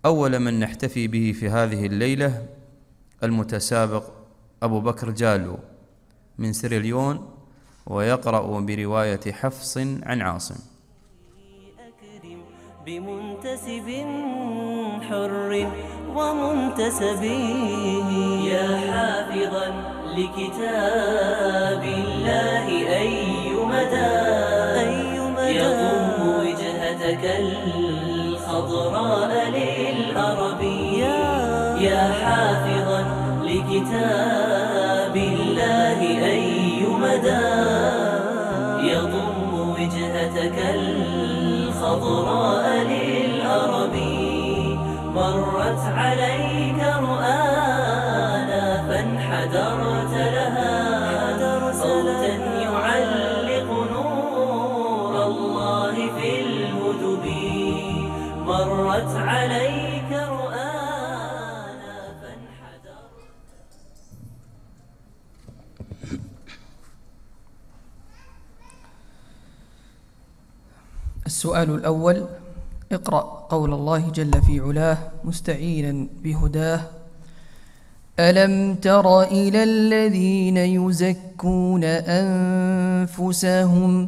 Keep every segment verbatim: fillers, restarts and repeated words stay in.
أول من نحتفي به في هذه الليلة المتسابق أبو بكر جالو من سيراليون، ويقرأ برواية حفص عن عاصم. بمنتسب حر ومنتسب يا حافظا لكتاب الله أي مدى يضم وجهتك الخضراء للأرب يا حافظا لكتاب الله أي مدى يضم وجهتك الخضراء للأرب مرت عليك رؤانا فانحدرت لها صوتا يعلق نور الله في الهدب مرت عليك رؤانا فانحدرت. السؤال الأول: اقرأ قول الله جل في علاه مستعينا بهداه: ألم تر إلى الذين يزكون أنفسهم.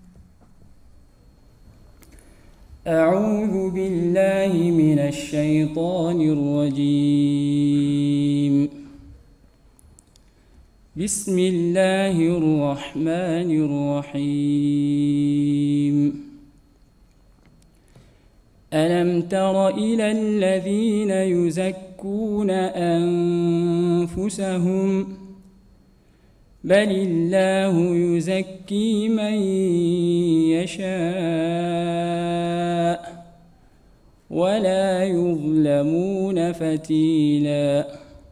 أعوذ بالله من الشيطان الرجيم. بسم الله الرحمن الرحيم. ألم تر إلى الذين يزكون أنفسهم بل الله يزكي من يشاء ولا يظلمون فتيلا.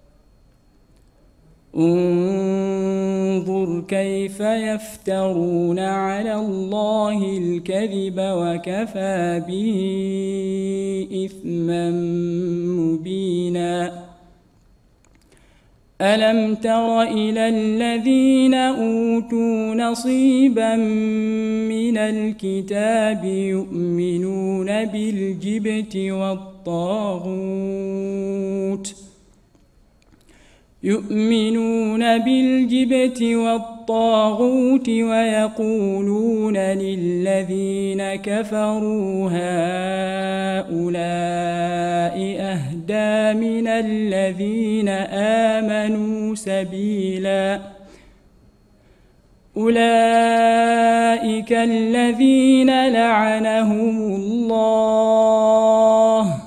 انظر كيف يفترون على الله الكذب وكفى به إثما مبينا. ألم تر إلى الذين أوتوا نصيبا من الكتاب يؤمنون بالجبت والطاغوت يؤمنون بالجبت والطاغوت ويقولون للذين كفروا هؤلاء أهدى من الذين آمنوا سبيلا. أولئك الذين لعنهم الله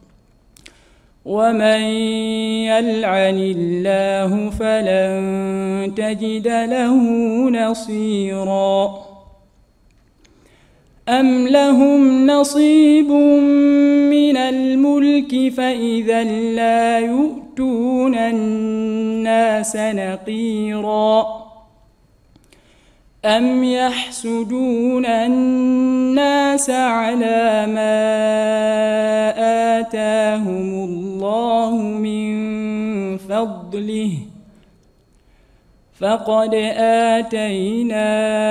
ومن يلعن الله فلن تجد له نصيرا. أم لهم نصيب من الملك فإذا لا يؤتون الناس نقيرا. أم يحسدون الناس على ما آتاهم الله من فضله فقد آتينا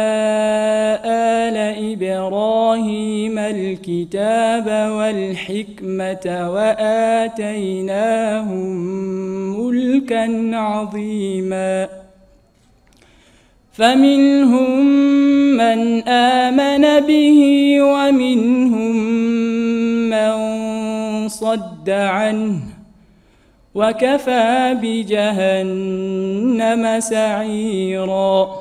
آل إبراهيم الكتاب والحكمة وآتيناهم ملكا عظيما. فمنهم من آمن به ومنهم من صد عنه وكفى بجهنم سعيرا.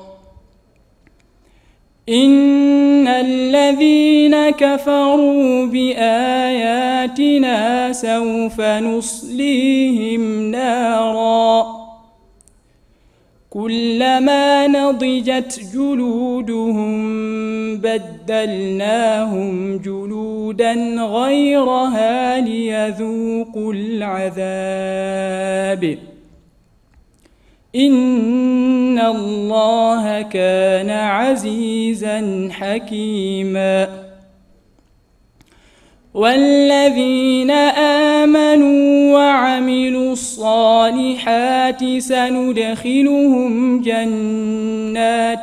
إن الذين كفروا بآياتنا سوف نصليهم نارا كلما نضجت جلودهم بدلناهم جلودا غيرها ليذوقوا العذاب إن الله كان عزيزا حكيما. والذين آمنوا وعملوا الصالحات سندخلهم جنات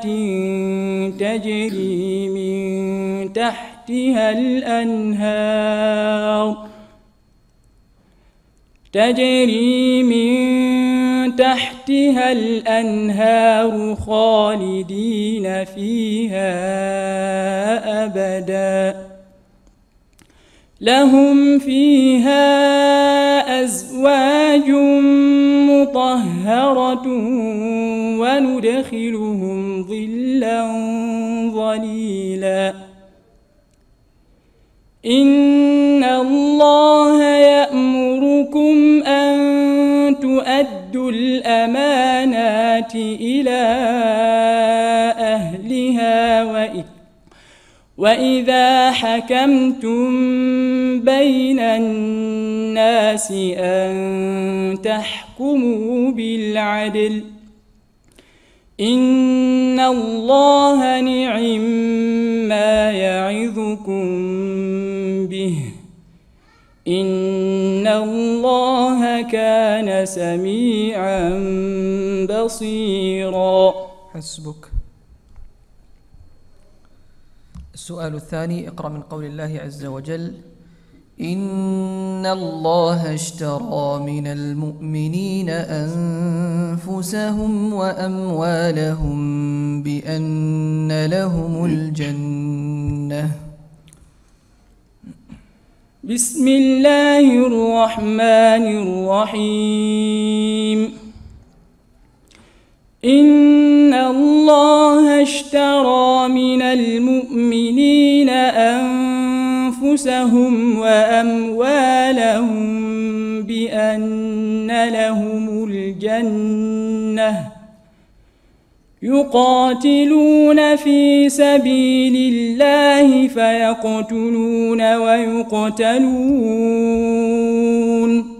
تجري من تحتها الأنهار تجري من تحتها الأنهار خالدين فيها أبدا لهم فيها أزواج مطهرة وندخلهم ظلا ظليلا إن الله يأمركم أن تؤدوا الأمانات إلى أهلها وإذا حكمتم بين الناس أن تحكموا بالعدل إن الله نعم ما يعظكم به إن الله كان سميعا بصيرا. حسبك. السؤال الثاني، اقرأ من قول الله عز وجل: إن الله اشترى من المؤمنين أنفسهم وأموالهم بأن لهم الجنة. بسم الله الرحمن الرحيم. إن الله اشترى من المؤمنين أنفسهم وأموالهم بأن لهم الجنة يقاتلون في سبيل الله فيقتلون ويقتلون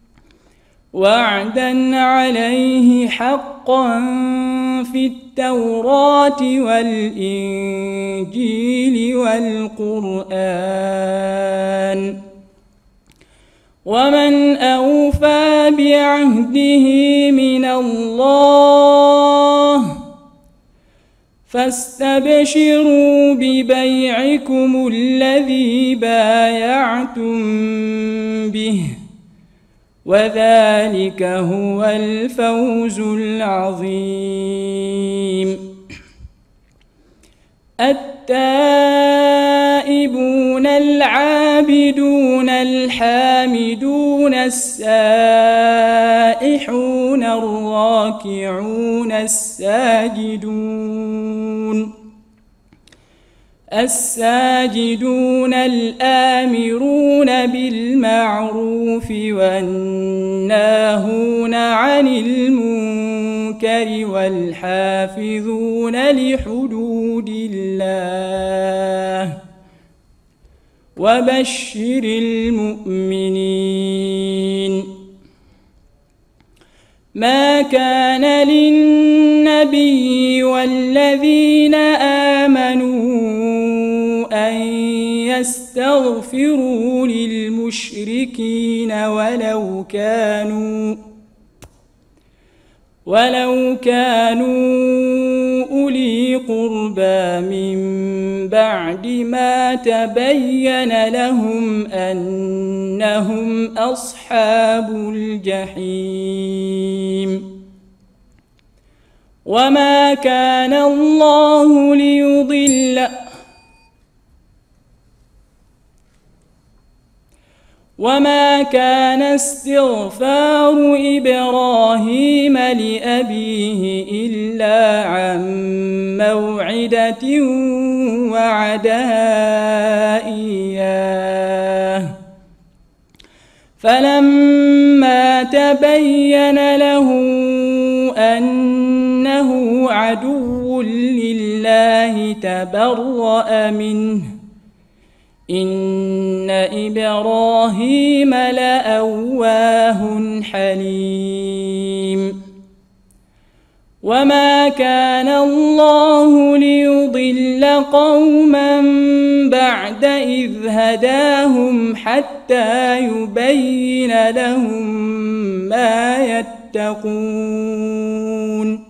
وعدا عليه حقا في التوراة والإنجيل والقرآن ومن أوفى بعهده من الله فاستبشروا ببيعكم الذي بايعتم به وذلك هو الفوز العظيم. التائبون العابدون الحامدون السائحون الراكعون الساجدون الساجدون الآمرون بالمعروف والناهون عن المنكر والحافظون لحدود الله وبشر المؤمنين. ما كان للنبي والذين آمنوا أن يستغفروا للمشركين ولو كانوا ولو كانوا أولي قربى من بعد ما تبين لهم أنهم أصحاب الجحيم. وما كان الله ليضل وما كان استغفار إبراهيم لأبيه إلا عن موعدة وعدها إياه فلما تبين له أنه عدو لله تبرأ منه إن إبراهيم لأواه حليم. وما كان الله ليضل قوما بعد إذ هداهم حتى يبين لهم ما يتقون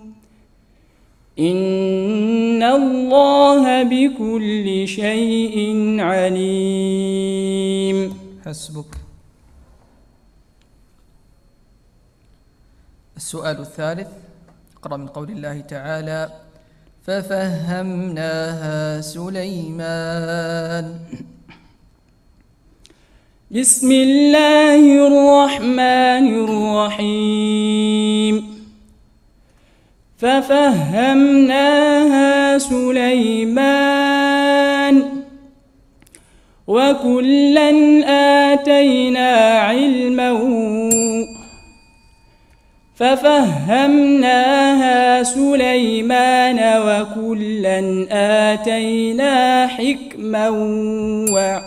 إن الله بكل شيء عليم. حسبك. السؤال الثالث، اقرأ من قول الله تعالى: ففهمناها سليمان. بسم الله الرحمن الرحيم. ففهمناها سليمان وكلا آتينا علما ففهمناها سليمان وكلا آتينا حكما و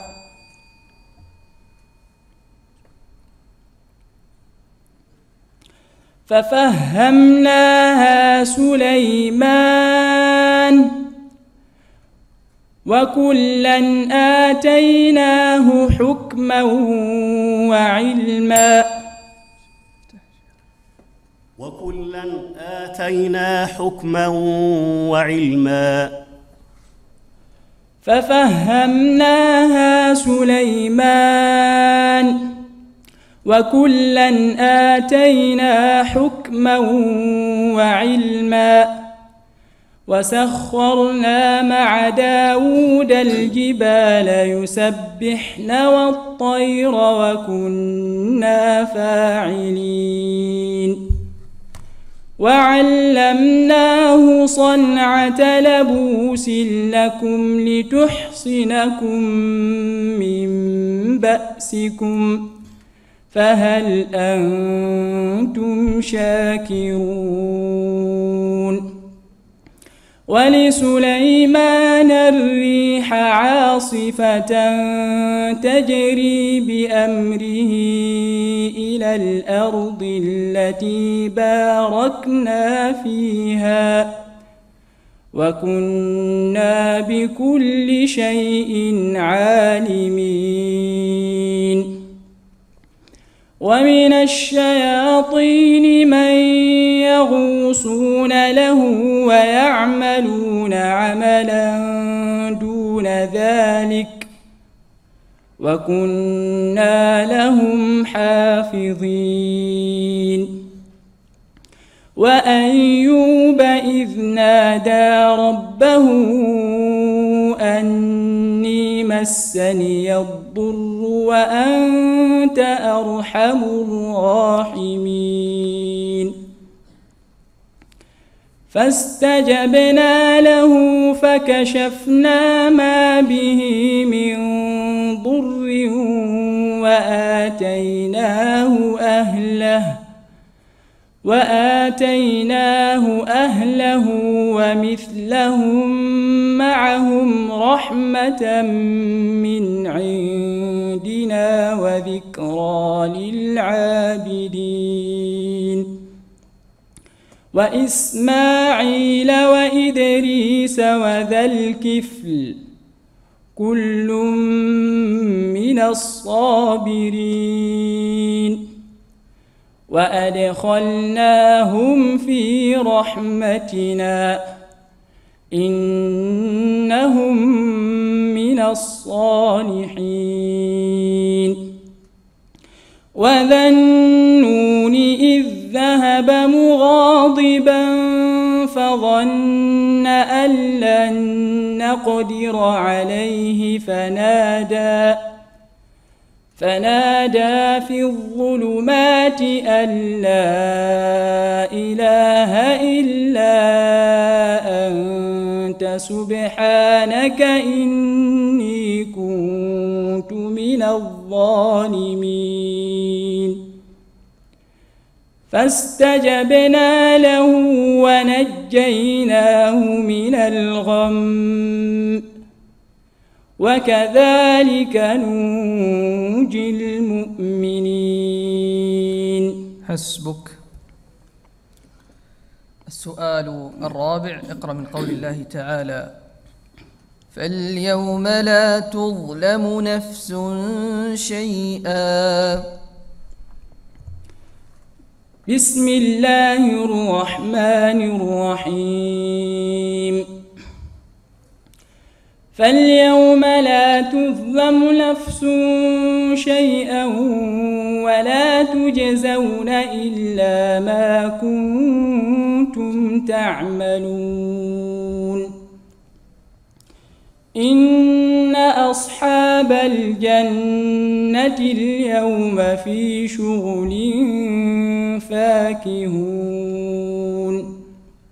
ففهمناها سليمان وكلا آتيناه حكما وعلما وكلا آتينا حكما وعلما ففهمناها سليمان وكلا آتينا حكما وعلما وسخرنا مع داود الجبال يسبحن والطير وكنا فاعلين وعلمناه صنعة لبوس لكم لتحصنكم من بأسكم فهل أنتم شاكرون ولسليمان الريح عاصفة تجري بأمره إلى الأرض التي باركنا فيها وكنا بكل شيء عالمين ومن الشياطين من يغوصون له ويعملون عملا دون ذلك وكنا لهم حافظين وأيوب إذ نادى ربه أني مسني الضر وأنت أرحم الراحمين فاستجبنا له فكشفنا ما به من ضر وآتيناه أهله وآتيناه أهله ومثلهم معهم رحمة من عندنا وذكرى للعابدين وإسماعيل وإدريس وذا الكفل كل من الصابرين وأدخلناهم في رحمتنا إنهم من الصالحين وذا النون إذ ذهب مغاضبا فظن أن لن نقدر عليه فنادى فنادى في الظلمات أن لا إله إلا أنت سبحانك إني كنت من الظالمين فاستجبنا له ونجيناه من الغم وكذلك ننجي المؤمنين. حسبك. السؤال الرابع، اقرأ من قول الله تعالى: فاليوم لا تظلم نفس شيئا. بسم الله الرحمن الرحيم. فاليوم لا تظلم نفس شيئا ولا تجزون إلا ما كنتم تعملون إن أصحاب الجنة اليوم في شغل فاكهون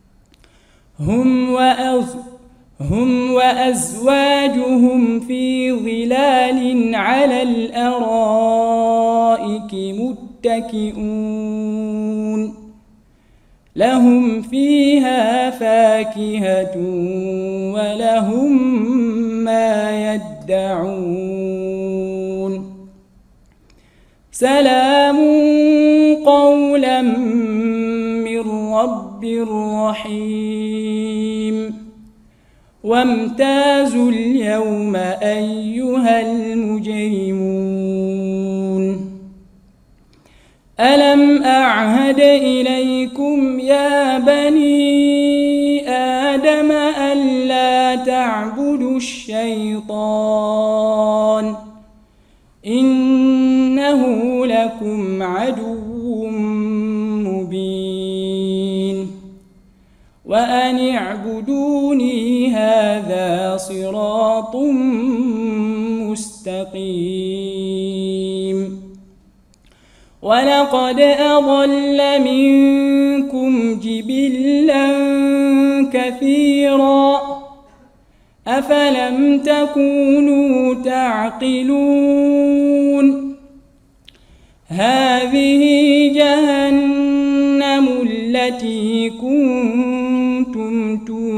هم وأز هم وأزواجهم في ظلال على الأرائك متكئون لهم فيها فاكهة ولهم ما يدعون سلام قولا من رب رحيم وامتازوا اليوم أيها المجرمون ألم أعهد إليكم يا بني آدم ألا تعبدوا الشيطان إنه لكم عدو مبين وأن اعبدوني هذا صراط مستقيم ولقد أضل منكم جبلا كثيرا أفلم تكونوا تعقلون هذه جهنم التي كنتم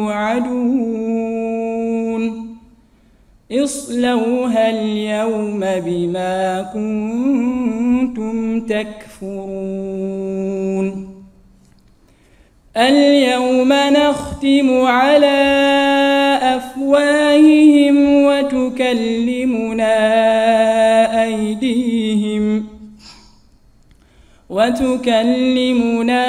توعدون اصلوها اليوم بما كنتم تكفرون اليوم نختم على أفواههم وتكلمنا أيديهم وتكلمنا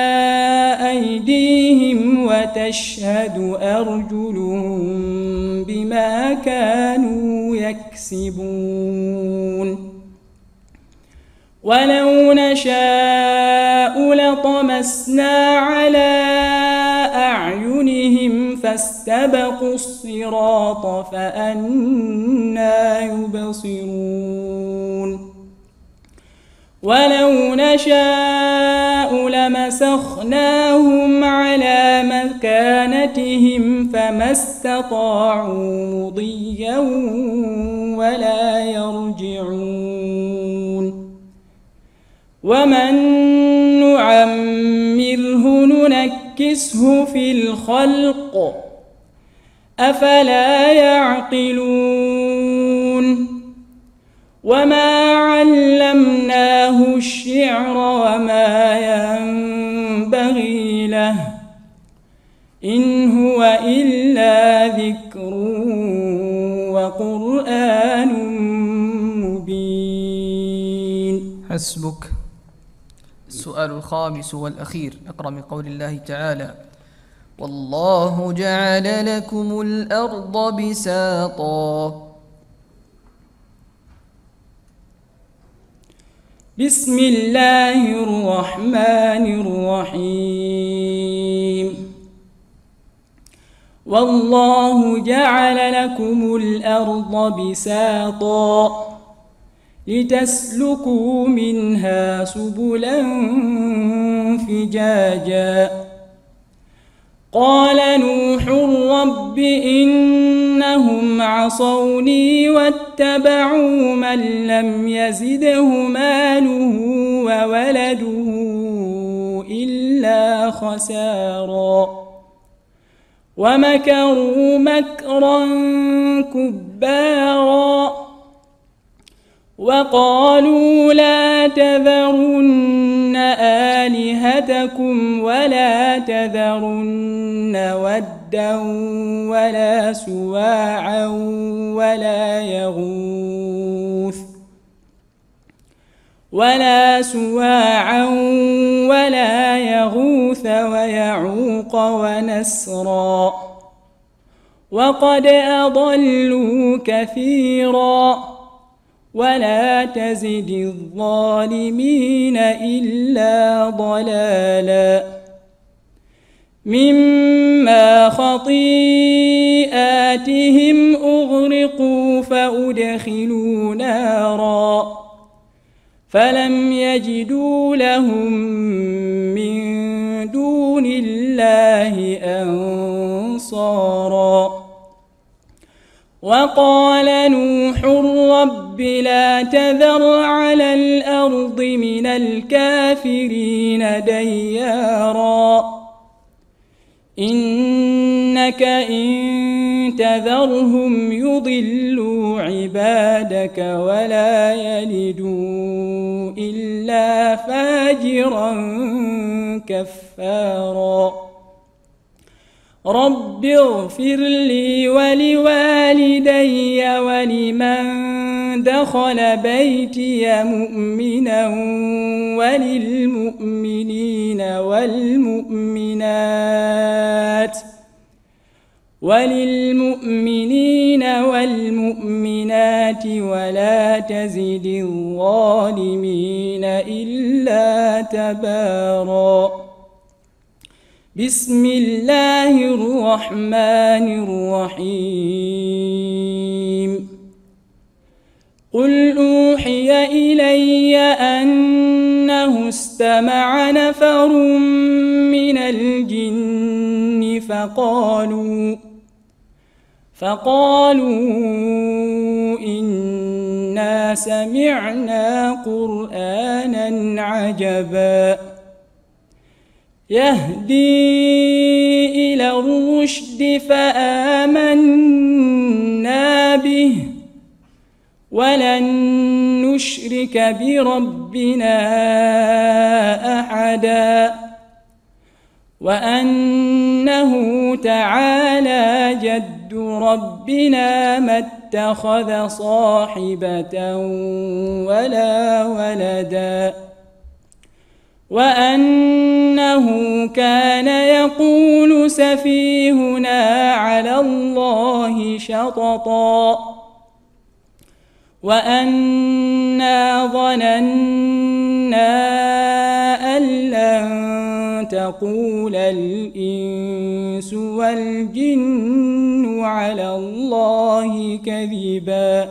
أيديهم وتشهد أرجلهم بما كانوا يكسبون ولو نشاء لطمسنا على أعينهم فاستبقوا الصراط فأنى يبصرون ولو نشاء لمسخناهم على مكانتهم فما استطاعوا مضيا ولا يرجعون ومن نعمره ننكسه في الخلق أفلا يعقلون وما علمناه الشعر وما ينبغي له إن هو إلا ذكر وقرآن مبين. حسبك. السؤال الخامس والأخير، اقرأ من قول الله تعالى: والله جعل لكم الأرض بساطا. بسم الله الرحمن الرحيم. والله جعل لكم الأرض بساطا لتسلكوا منها سبلا فجاجا. قال نوح رب إنهم عصوني واتبعوا من لم يزده ماله وولده إلا خسارا ومكروا مكرا كبارا وقالوا لا تذرن آلهتكم ولا تذرن ودا ولا سواعا ولا يغوث ولا سواعا ولا يغوث ويعوق ونسرا وقد أضلوا كثيرا ولا تزد الظالمين إلا ضلالا مما خطيئاتهم أغرقوا فأدخلوا نارا فلم يجدوا لهم من دون الله أنصارا وقال نوح رب لا تذر على الأرض من الكافرين ديارا إنك إن تذرهم يضلوا عبادك ولا يلدوا إلا فاجرا كفارا رب اغفر لي ولوالدي ولمن دخل بيتي مؤمنا وللمؤمنين والمؤمنات وللمؤمنين والمؤمنات ولا تزد الظالمين إلا تبارا بسم الله الرحمن الرحيم قل أوحي إلي أنه استمع نفر من الجن فقالوا فقالوا إنا سمعنا قرآنا عجبا يهدي إلى الرشد فآمنا به ولن نشرك بربنا أحدا وأنه تعالى جد ربنا ما اتخذ صاحبة ولا ولدا وأنه كان يقول سفيهنا على الله شططا وأنا ظننا أن لن تقول الإنس والجن على الله كذبا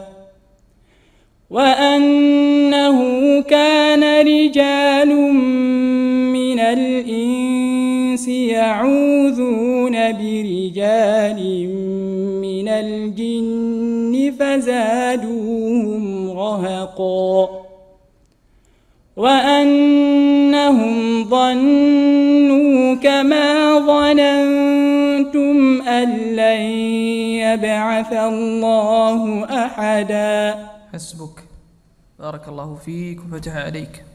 وأنه كان رجال من الإنس يعوذون برجال من الجن فزادوهم رهقا وأنهم ظنوا كما ظننتم أن لن يبعث الله أحدا. حسبك. بارك الله فيك وفتح عليك.